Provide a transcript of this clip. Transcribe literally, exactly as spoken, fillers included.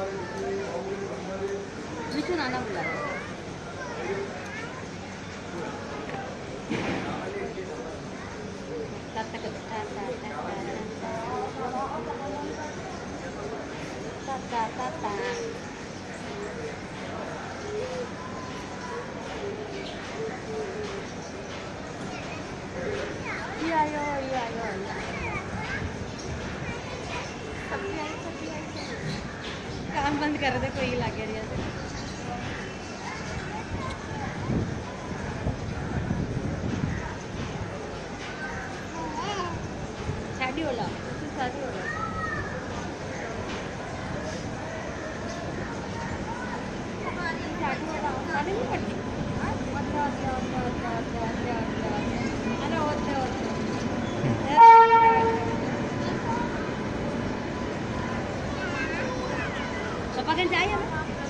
मिठू नाना बुला रहा है। Iya yo, iya yo, iya. सब्जी आई, सब्जी आई। काम बंद कर दे, कोई लगे रही है। शादी होला, शादी होला। शादी होला, शादी नहीं करती। अच्छा अच्छा अच्छा अच्छा अच्छा अच्छा अच्छा। अरे होते होते। पापा कहीं चाहिए?